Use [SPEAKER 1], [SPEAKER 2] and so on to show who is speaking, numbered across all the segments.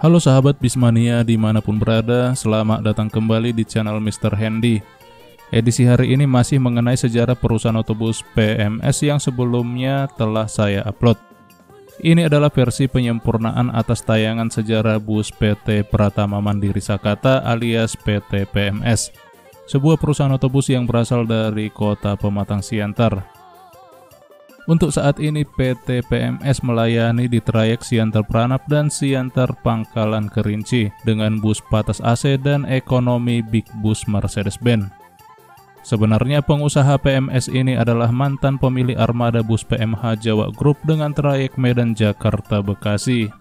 [SPEAKER 1] Halo sahabat Bismania dimanapun berada, selamat datang kembali di channel Mr. Handy. Edisi hari ini masih mengenai sejarah perusahaan otobus PMS yang sebelumnya telah saya upload. Ini adalah versi penyempurnaan atas tayangan sejarah bus PT Pratama Mandiri Sakata alias PT PMS, sebuah perusahaan otobus yang berasal dari kota Pematang Siantar. Untuk saat ini PT PMS melayani di trayek Siantar Pranap dan Siantar Pangkalan Kerinci dengan bus patas AC dan ekonomi Big Bus Mercedes-Benz. Sebenarnya pengusaha PMS ini adalah mantan pemilik armada bus PMH Jawa Group dengan trayek Medan Jakarta Bekasi.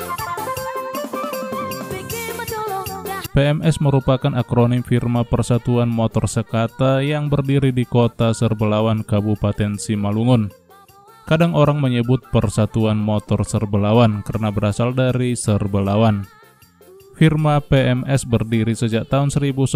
[SPEAKER 1] PMS merupakan akronim firma Persatuan Motor Sakata yang berdiri di kota Serbelawan, Kabupaten Simalungun. Kadang orang menyebut Persatuan Motor Serbelawan karena berasal dari Serbelawan. Firma PMS berdiri sejak tahun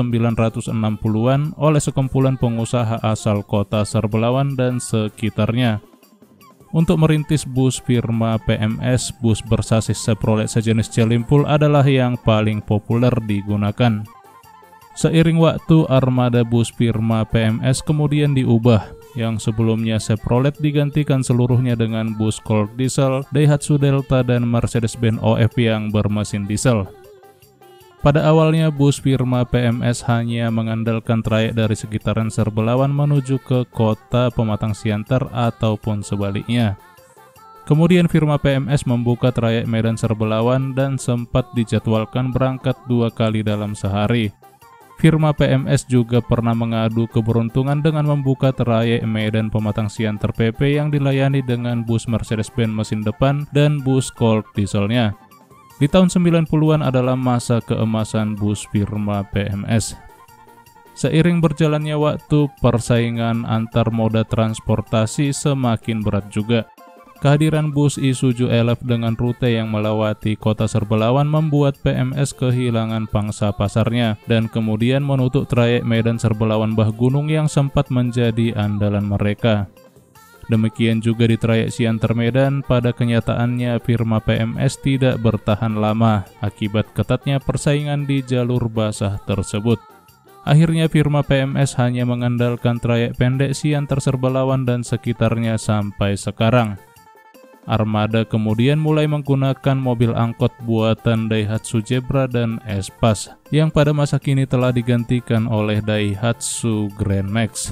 [SPEAKER 1] 1960-an oleh sekumpulan pengusaha asal kota Serbelawan dan sekitarnya. Untuk merintis bus firma PMS, bus bersasis Chevrolet sejenis Celimpul adalah yang paling populer digunakan. Seiring waktu, armada bus firma PMS kemudian diubah. Yang sebelumnya Chevrolet digantikan seluruhnya dengan bus Colt diesel, Daihatsu Delta, dan Mercedes-Benz OF yang bermesin diesel. Pada awalnya bus firma PMS hanya mengandalkan trayek dari sekitaran Serbelawan menuju ke kota Pematang Siantar ataupun sebaliknya. Kemudian firma PMS membuka trayek Medan Serbelawan dan sempat dijadwalkan berangkat 2 kali dalam sehari. Firma PMS juga pernah mengadu keberuntungan dengan membuka trayek Medan Pematang Siantar PP yang dilayani dengan bus Mercedes-Benz mesin depan dan bus Colt dieselnya. Di tahun 90-an adalah masa keemasan bus firma PMS. Seiring berjalannya waktu, persaingan antar moda transportasi semakin berat juga. Kehadiran bus Isuzu Elf dengan rute yang melewati kota Serbelawan membuat PMS kehilangan pangsa pasarnya dan kemudian menutup trayek Medan Serbelawan Bah Gunung yang sempat menjadi andalan mereka. Demikian juga di trayek Siantar Medan, pada kenyataannya firma PMS tidak bertahan lama akibat ketatnya persaingan di jalur basah tersebut. Akhirnya firma PMS hanya mengandalkan trayek pendek Siantar Serbelawan dan sekitarnya sampai sekarang. Armada kemudian mulai menggunakan mobil angkot buatan Daihatsu Zebra dan Espas yang pada masa kini telah digantikan oleh Daihatsu Grand Max.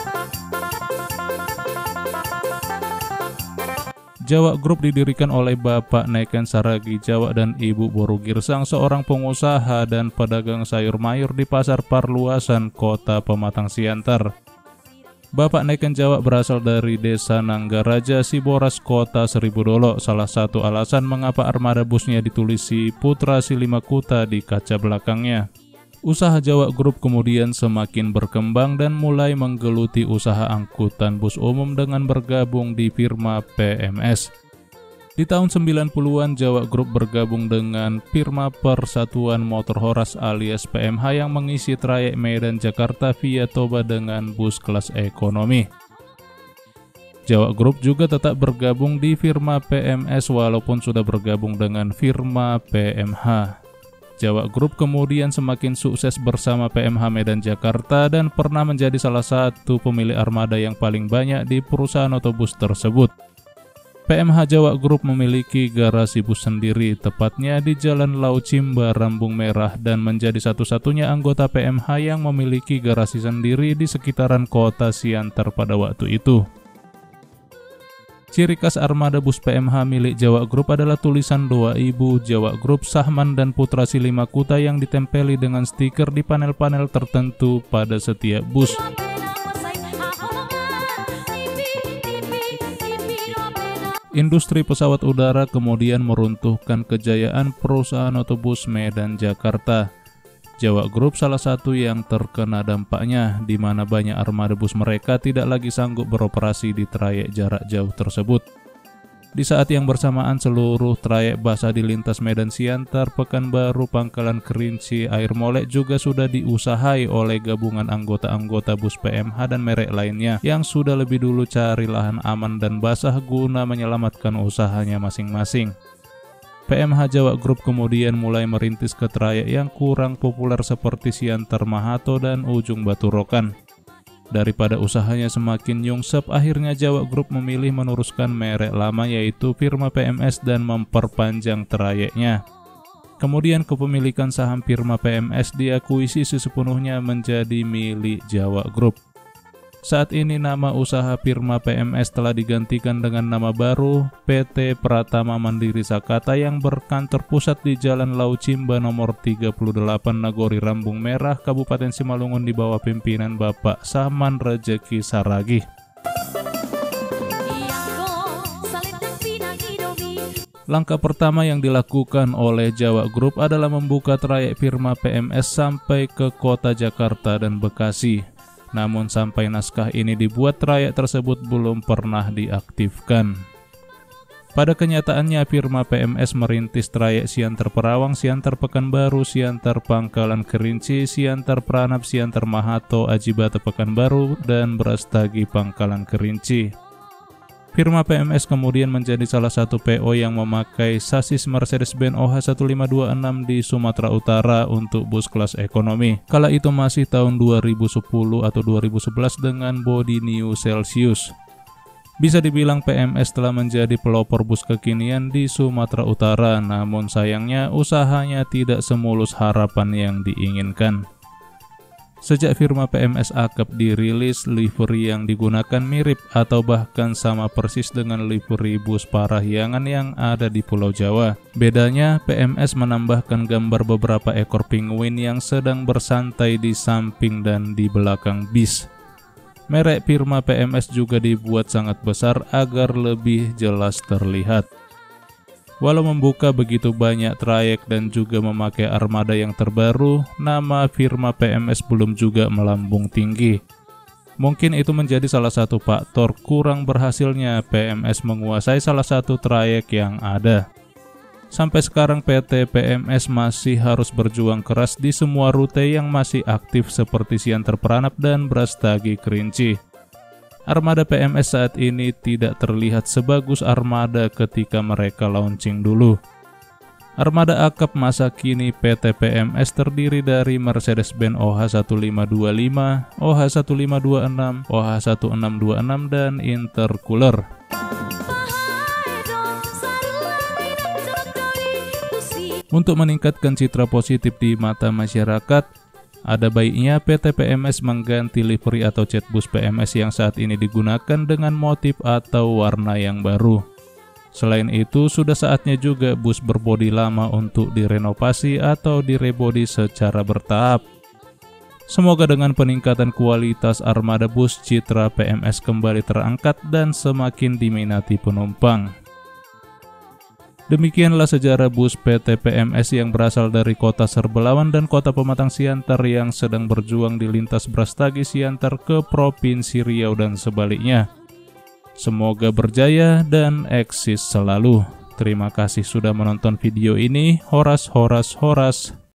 [SPEAKER 1] Jawa Group didirikan oleh Bapak Neken Saragi Jawa dan Ibu Boru Girsang, seorang pengusaha dan pedagang sayur mayur di Pasar Parluasan, Kota Pematang Siantar. Bapak Neken Jawa berasal dari Desa Nanggaraja, Siboras, Kota Seribu Dolo. Salah satu alasan mengapa armada busnya ditulisi Putra Silimakuta di kaca belakangnya. Usaha Jawa Group kemudian semakin berkembang dan mulai menggeluti usaha angkutan bus umum dengan bergabung di firma PMS. Di tahun 90-an, Jawa Group bergabung dengan firma Persatuan Motor Horas alias PMH yang mengisi trayek Medan Jakarta via Toba dengan bus kelas ekonomi. Jawa Group juga tetap bergabung di firma PMS walaupun sudah bergabung dengan firma PMH. Jawa Group kemudian semakin sukses bersama PMH Medan Jakarta dan pernah menjadi salah satu pemilik armada yang paling banyak di perusahaan otobus tersebut. PMH Jawa Group memiliki garasi bus sendiri, tepatnya di Jalan Laucimba, Rambung Merah, dan menjadi satu-satunya anggota PMH yang memiliki garasi sendiri di sekitaran kota Siantar pada waktu itu. Ciri khas armada bus PMH milik Jawa Group adalah tulisan doa ibu Jawa Group, Sahman, dan Putra Silimakuta yang ditempeli dengan stiker di panel-panel tertentu pada setiap bus. Industri pesawat udara kemudian meruntuhkan kejayaan perusahaan otobus Medan Jakarta. Jawa Group salah satu yang terkena dampaknya, di mana banyak armada bus mereka tidak lagi sanggup beroperasi di trayek jarak jauh tersebut. Di saat yang bersamaan, seluruh trayek basah di lintas Medan Siantar, Pekanbaru, Pangkalan Kerinci, Air Molek juga sudah diusahai oleh gabungan anggota-anggota bus PMH dan merek lainnya yang sudah lebih dulu cari lahan aman dan basah guna menyelamatkan usahanya masing-masing. PMH Jawa Group kemudian mulai merintis ke trayek yang kurang populer seperti Siantar Mahato dan Ujung Batu Rokan. Daripada usahanya semakin nyungsep, akhirnya Jawa Group memilih meneruskan merek lama yaitu firma PMS dan memperpanjang trayeknya. Kemudian kepemilikan saham firma PMS diakuisisi sepenuhnya menjadi milik Jawa Group. Saat ini nama usaha firma PMS telah digantikan dengan nama baru PT Pratama Mandiri Sakata yang berkantor pusat di Jalan Laucimba nomor 38 Nagori Rambung Merah, Kabupaten Simalungun di bawah pimpinan Bapak Saman Rejeki Saragih. Langkah pertama yang dilakukan oleh Jawa Group adalah membuka trayek firma PMS sampai ke kota Jakarta dan Bekasi. Namun sampai naskah ini dibuat, trayek tersebut belum pernah diaktifkan. Pada kenyataannya firma PMS merintis trayek Siantar Perawang, Siantar Pekanbaru, Siantar Pangkalan Kerinci, Siantar Pranap, Siantar Mahato, Ajibata Pekanbaru, dan Brastagi Pangkalan Kerinci. Firma PMS kemudian menjadi salah satu PO yang memakai sasis Mercedes-Benz OH1526 di Sumatera Utara untuk bus kelas ekonomi. Kala itu masih tahun 2010 atau 2011 dengan bodi New Celsius. Bisa dibilang PMS telah menjadi pelopor bus kekinian di Sumatera Utara, namun sayangnya usahanya tidak semulus harapan yang diinginkan. Sejak firma PMS akap dirilis, livery yang digunakan mirip atau bahkan sama persis dengan livery bus Parahyangan yang ada di Pulau Jawa. Bedanya, PMS menambahkan gambar beberapa ekor penguin yang sedang bersantai di samping dan di belakang bis. Merek firma PMS juga dibuat sangat besar agar lebih jelas terlihat. Walau membuka begitu banyak trayek dan juga memakai armada yang terbaru, nama firma PMS belum juga melambung tinggi. Mungkin itu menjadi salah satu faktor kurang berhasilnya PMS menguasai salah satu trayek yang ada. Sampai sekarang PT PMS masih harus berjuang keras di semua rute yang masih aktif seperti Siantar Pranap dan Brastagi Kerinci. Armada PMS saat ini tidak terlihat sebagus armada ketika mereka launching dulu. Armada akap masa kini PT PMS terdiri dari Mercedes-Benz OH1525, OH1526, OH1626, dan Intercooler. Untuk meningkatkan citra positif di mata masyarakat, ada baiknya PT PMS mengganti livery atau cat bus PMS yang saat ini digunakan dengan motif atau warna yang baru. Selain itu, sudah saatnya juga bus berbodi lama untuk direnovasi atau direbodi secara bertahap. Semoga dengan peningkatan kualitas armada bus, citra PMS kembali terangkat dan semakin diminati penumpang. Demikianlah sejarah bus PT PMS yang berasal dari kota Serbelawan dan kota Pematang Siantar yang sedang berjuang di lintas Brastagi Siantar ke Provinsi Riau dan sebaliknya. Semoga berjaya dan eksis selalu. Terima kasih sudah menonton video ini. Horas.